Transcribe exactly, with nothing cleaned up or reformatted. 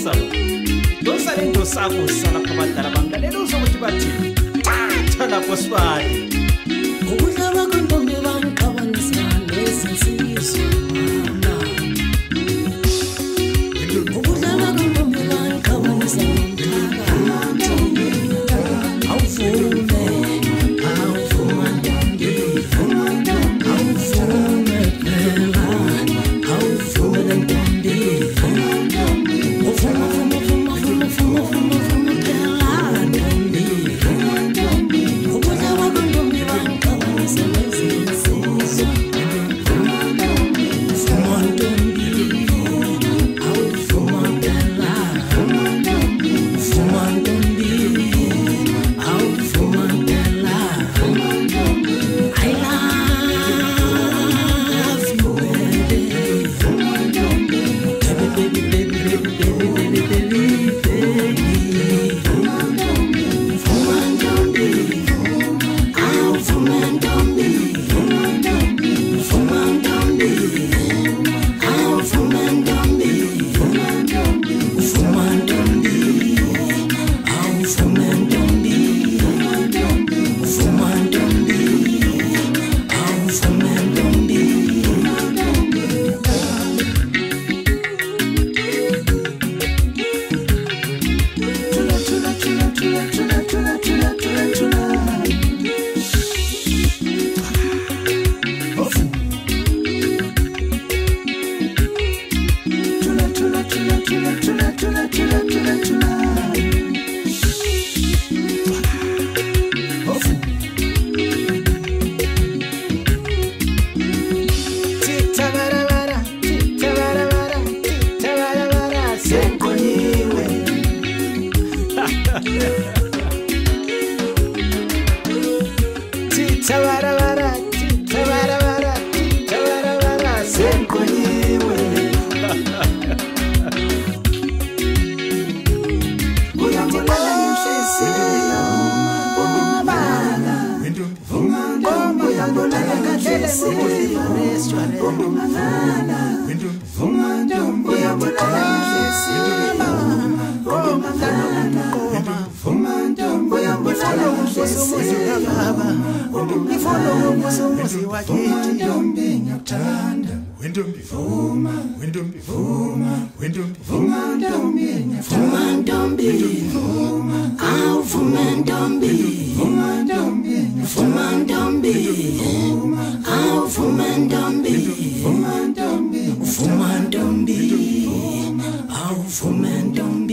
sala dosa le dosa ko sala ka batala banga le dosa mo tibati tana posfari ukudlaba kontombi bangiqabanisa lesisizo mama ukudlaba kontombi bangiqabanisa ngomthaka awuvume awuvuma ntombi awuvume phela awuvume ntombi uvuma vuma vuma vuma vuma vuma vuma phela ntombi ukudlaba kontombi bangiqabanisa lesisizo vuma ntombi awuvuma phela vuma ntombi awuvuma phela I love you baby baby baby baby baby baby baby vuma ntombi awuvuma ntombi vuma ntombi awuvuma ntombi vuma ntombi awuvuma ntombi vuma ntombi awuvuma ntombi Tula tula tula tula tula tula tula tula Ofu Tula tula tula tula tula tula tula tula tula Ofu Tita bara bara tita bara bara tita bara bara senkonyiwe Tita bara bara tita bara bara tita bara bara senkonyiwe Uyambulala nimshesiyo Umabala Vuma ntombi uyambulala nimshesiyo Umabala Vuma ntombi uyambulala nimshesiyo Vuma ntombi uyambulala nimshesiyo Nifolo umusomuzi wakithi ntombi ngiyakuthanda Wentombi vuma wentombi vuma wentombi vuma ntombi vuma ntombi vuma awuvuma ntombi vuma ntombi vuma ntombi vuma awuvuma ntombi vuma ntombi vuma ntombi awuvuma ntombi